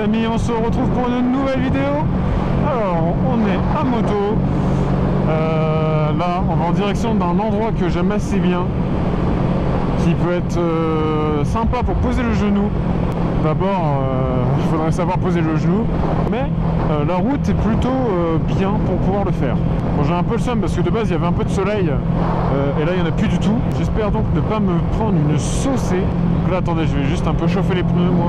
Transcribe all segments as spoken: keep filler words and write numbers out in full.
amis, on se retrouve pour une nouvelle vidéo. Alors on est à moto, euh, là on va en direction d'un endroit que j'aime assez bien, qui peut être euh, sympa pour poser le genou. D'abord il euh, faudrait savoir poser le genou, mais euh, la route est plutôt euh, bien pour pouvoir le faire. Bon, j'ai un peu le seum parce que de base il y avait un peu de soleil euh, et là il n'y en a plus du tout. J'espère donc ne pas me prendre une saucée. Donc là attendez, je vais juste un peu chauffer les pneus moi.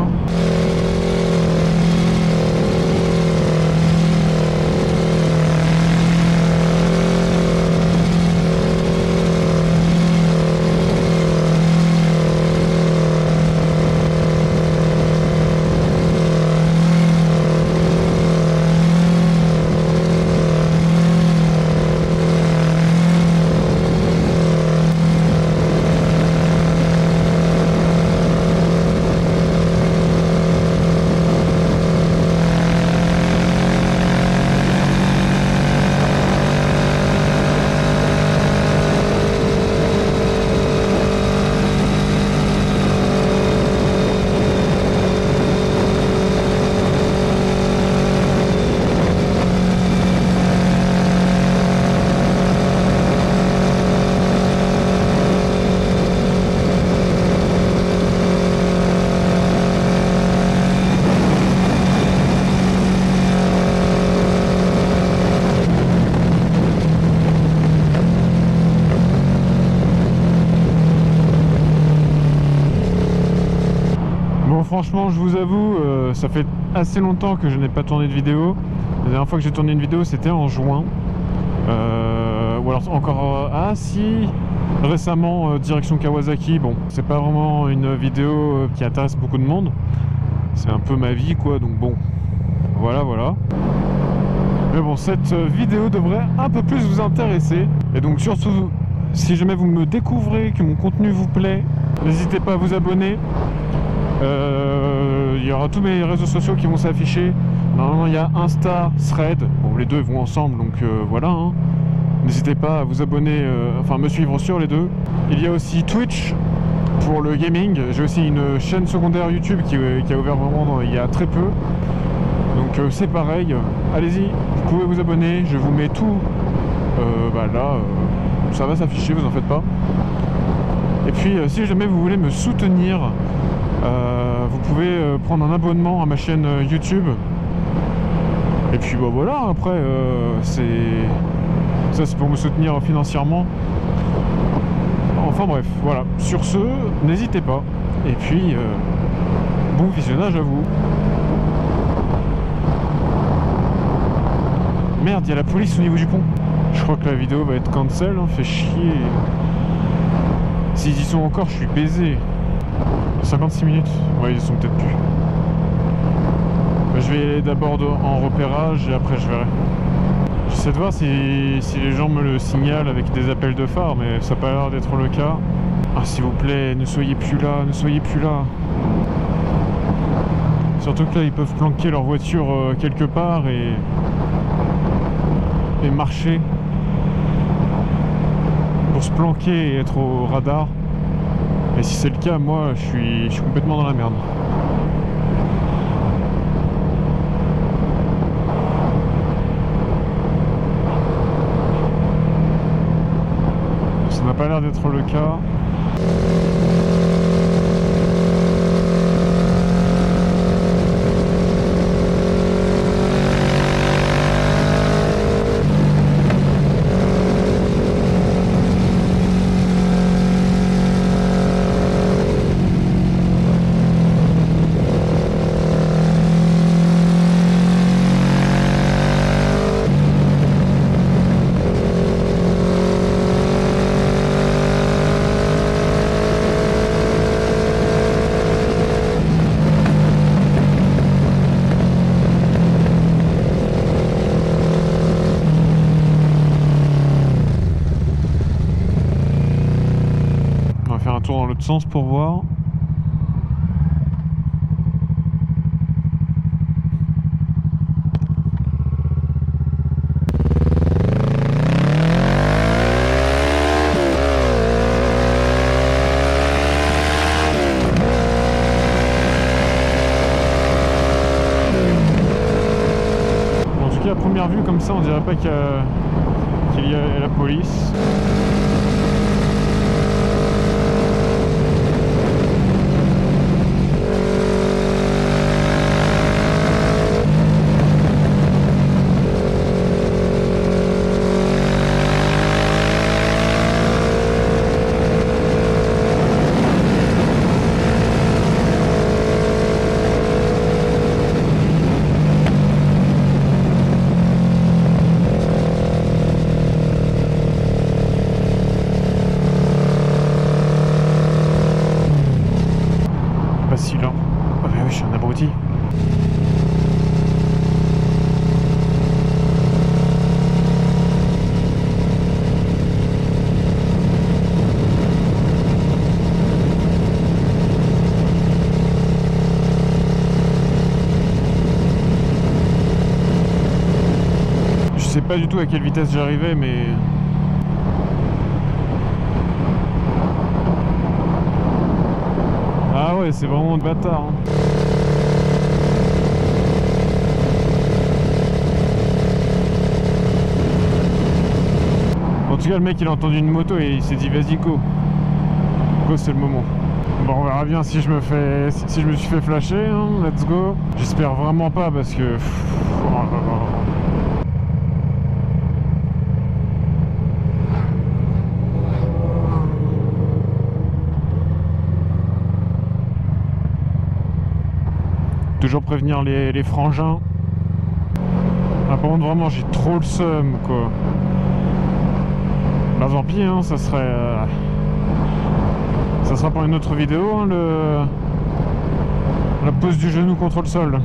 Franchement, je vous avoue, euh, ça fait assez longtemps que je n'ai pas tourné de vidéo. La dernière fois que j'ai tourné une vidéo, c'était en juin. Euh, ou alors encore... Ah si, récemment, euh, direction Kawasaki. Bon, c'est pas vraiment une vidéo qui intéresse beaucoup de monde. C'est un peu ma vie, quoi. Donc bon, voilà, voilà. Mais bon, cette vidéo devrait un peu plus vous intéresser. Et donc surtout, si jamais vous me découvrez, que mon contenu vous plaît, n'hésitez pas à vous abonner. Euh, il y aura tous mes réseaux sociaux qui vont s'afficher. Normalement il y a Insta, Thread, bon les deux vont ensemble donc euh, voilà hein. N'hésitez pas à vous abonner, euh, enfin me suivre sur les deux. Il y a aussi Twitch pour le gaming. J'ai aussi une chaîne secondaire YouTube qui, qui a ouvert vraiment dans, il y a très peu. Donc euh, c'est pareil, allez-y, vous pouvez vous abonner, je vous mets tout euh, bah là, euh, ça va s'afficher, vous en faites pas. Et puis euh, si jamais vous voulez me soutenir, Euh, vous pouvez euh, prendre un abonnement à ma chaîne euh, YouTube. Et puis bah voilà, après euh, c'est ça c'est pour me soutenir financièrement. Enfin bref, voilà. Sur ce, n'hésitez pas. Et puis euh, bon visionnage à vous. Merde, il y a la police au niveau du pont. Je crois que la vidéo va être cancel, hein, fait chier. S'ils y sont encore, je suis baisé. cinquante-six minutes, ouais ils sont peut-être plus. Je vais aller d'abord en repérage et après je verrai. J'essaie de voir si, si les gens me le signalent avec des appels de phare, mais ça n'a pas l'air d'être le cas. Ah s'il vous plaît, ne soyez plus là, ne soyez plus là. Surtout que là ils peuvent planquer leur voiture euh, quelque part et, et marcher pour se planquer et être au radar. Et si c'est le cas, moi, je suis, je suis complètement dans la merde. Ça n'a pas l'air d'être le cas. Dans l'autre sens pour voir. première vue comme ça, on dirait pas qu'il y a, qu'il y a la police. Facile, hein. Ah bah oui, je suis un abruti. Je sais pas du tout à quelle vitesse j'arrivais, mais... Ah ouais, c'est vraiment de bâtard. Hein. En tout cas, le mec il a entendu une moto et il s'est dit vas-y go. Go, c'est le moment. Bon, on verra bien si je me fais, si je me suis fait flasher. Hein. Let's go. J'espère vraiment pas parce que. Oh là là. Toujours prévenir les, les frangins. Ah, par contre, vraiment, j'ai trop le seum, quoi. Bah, tant pis, hein, ça serait... Euh... Ça sera pour une autre vidéo, hein, le... la pose du genou contre le sol.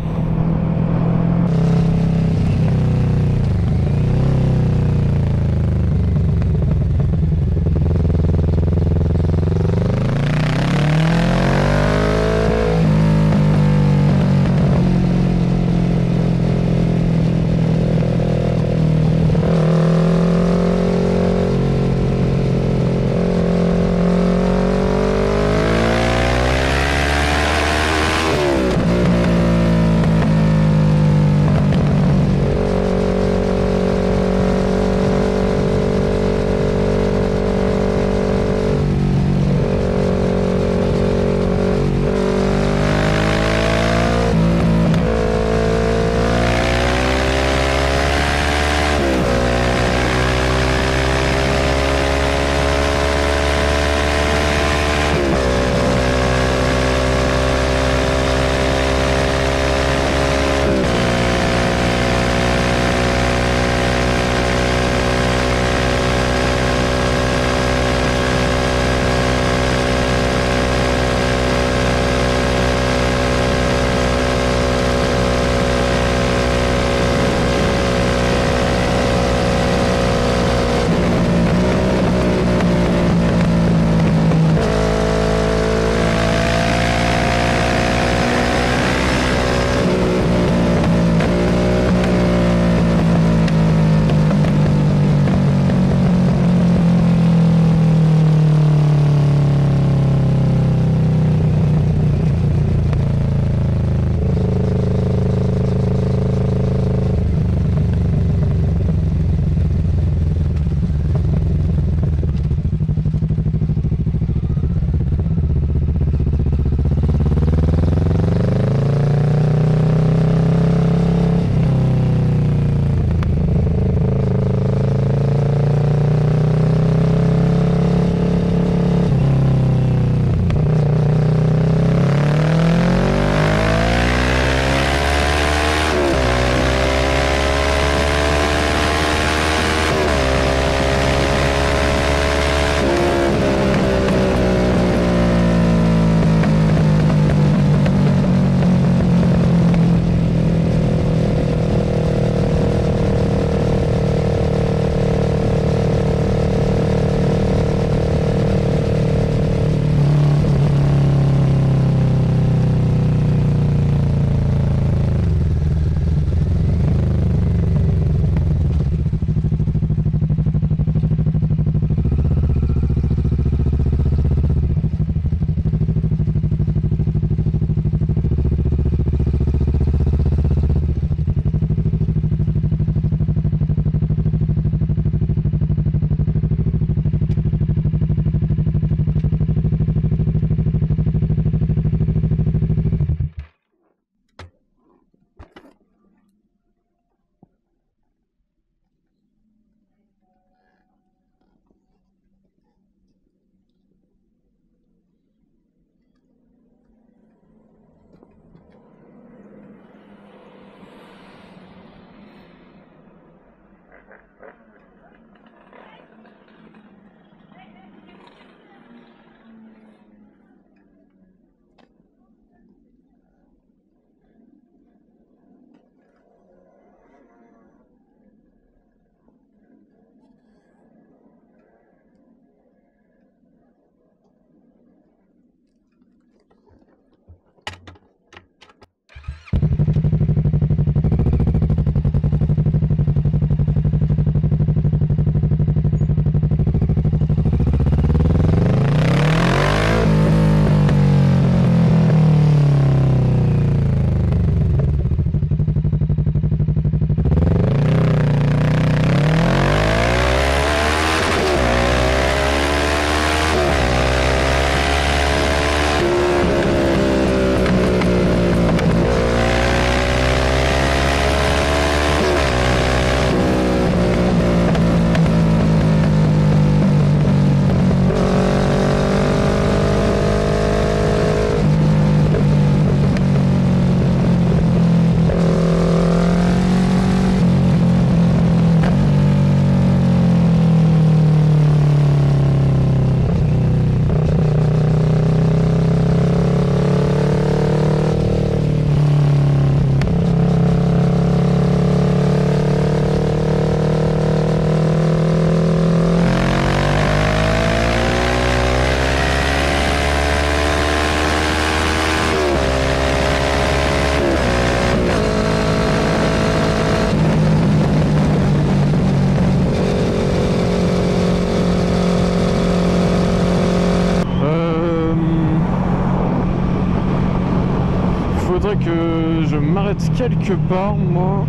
faudrait que je m'arrête quelque part, moi.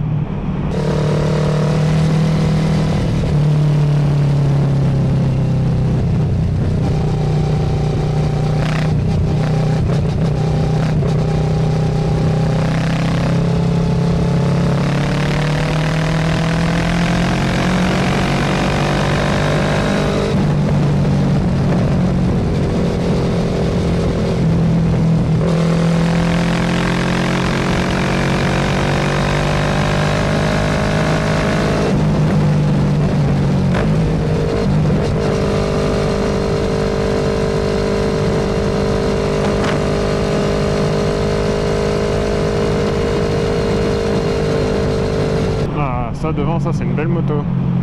Ça devant, ça c'est une belle moto.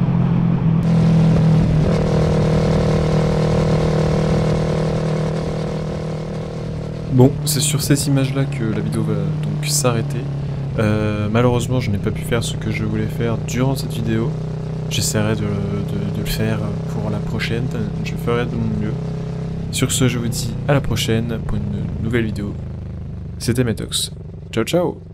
Bon, c'est sur ces images-là que la vidéo va donc s'arrêter. Euh, malheureusement, je n'ai pas pu faire ce que je voulais faire durant cette vidéo. J'essaierai de, de, de le faire pour la prochaine, je ferai de mon mieux. Sur ce, je vous dis à la prochaine pour une nouvelle vidéo. C'était Metox. Ciao ciao!